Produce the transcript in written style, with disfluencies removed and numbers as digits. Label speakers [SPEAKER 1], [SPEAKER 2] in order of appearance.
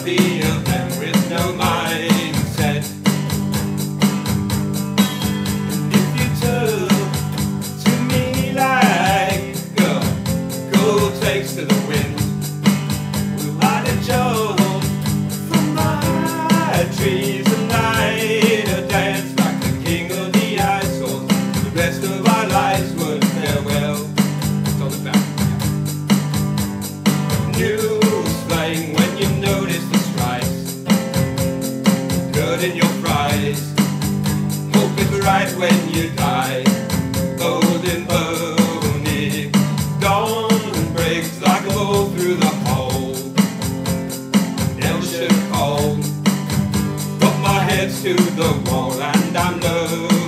[SPEAKER 1] be of them with no mindset. If you took to me like a gold takes to the wind, I'd have jumped from my trees tonight, a dance like the king of the ice, or the rest of our lives would fare well. It's all about new slang when you notice the stripes, good in your fries. Hope it's right when you die. Golden bony dawn breaks like a bow through the hole. Cold, but my head's to the wall and I'm nervous.